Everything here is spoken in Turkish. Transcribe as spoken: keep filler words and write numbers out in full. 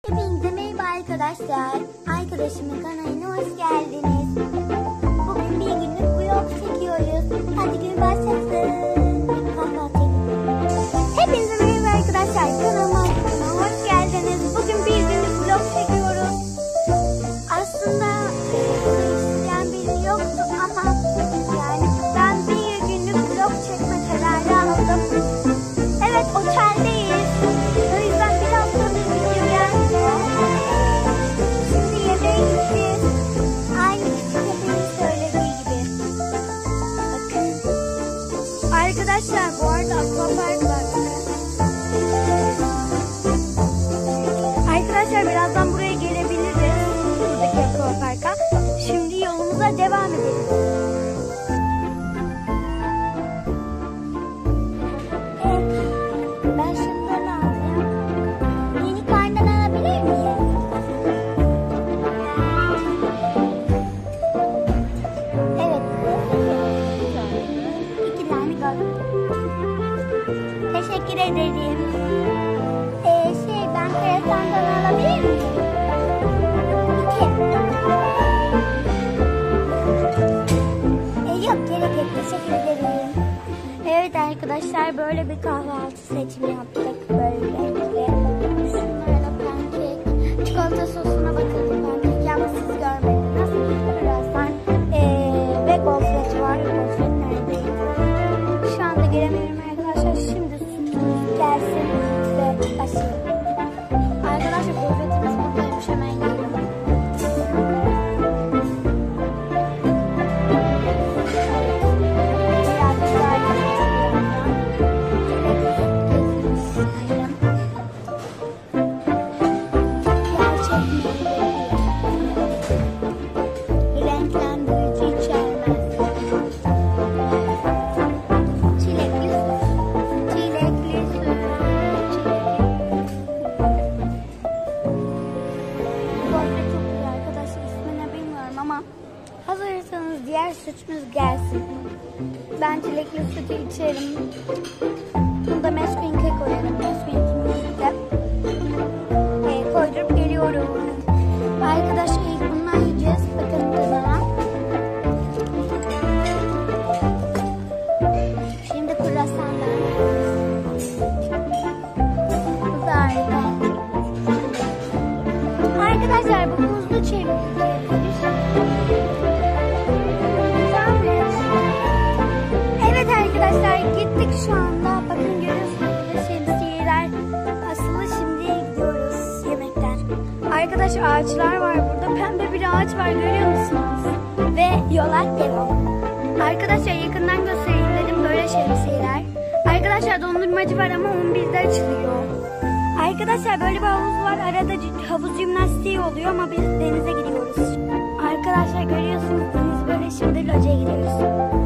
Hepinize merhaba arkadaşlar. Arkadaşımın kanalına hoş geldiniz. Bugün bir günlük vlog çekiyoruz. Hadi gün başlasın. Kahvaltı edelim. Hepinize merhaba arkadaşlar. Kanalıma hoş geldiniz. Bugün bir günlük vlog çekiyoruz. Aslında isteyen biri yoktu ama yani ben bir günlük vlog çekme kararı aldım. Evet, oteldeyiz. O yüzden bir haftadır video gelmiyor. Şimdi yemeğe gideceğiz. Aynı küçük efendim söylediği gibi. Bakın. Arkadaşlar bu arada akvapark var. Arkadaşlar birazdan buraya gelebiliriz. Buradaki akvaparka. Şimdi yolumuza devam edelim. Teşekkür ederim. Ee, şey ben karasandan alabilir miyim? İki. Ee, yok gerek yok. Teşekkür ederim. Evet arkadaşlar böyle bir kahvaltı seçimi yaptık. Böyle renkli. Şunlarla pankek. Çikolata sosuna bakalım pankek ama siz görmediniz. Karasan ee, ve gofret var. Gofret neredeydi? Şu anda göremiyorum arkadaşlar. Şimdi gelsin ve başlayalım. Arkadaşlar gofretimiz buradaymış, hemen yiyelim. Renklendirici içermez. Çilekli süt. Çilekli süt. Ama hazırsanız diğer sütümüz gelsin. Ben çilekli sütü içerim. Bunda Nesquik'e koyalım. Nesquik'imizi de e, koydurup geliyorum. Arkadaşlar ilk bundan yiyeceğiz. Bakın tadına. Şimdi kruvasandan. Bu da harika. Arkadaşlar bu buzlu çevireceğiz. Evet arkadaşlar gittik şu anda. Bakın görüyorsunuz şemsiyeler asılı, şimdiye gidiyoruz yemekten. Arkadaşlar ağaçlar var burada. Pembe bir ağaç var, görüyor musunuz? Ve yola devam. Arkadaşlar yakından göstereyim dedim, böyle şemsiyeler. Arkadaşlar dondurmacı var ama on birde açılıyor. Arkadaşlar böyle bir havuz var. Arada havuz jimnastiği oluyor ama biz denize gidiyoruz. Arkadaşlar görüyorsunuz deniz böyle, şimdi locaya gidiyoruz.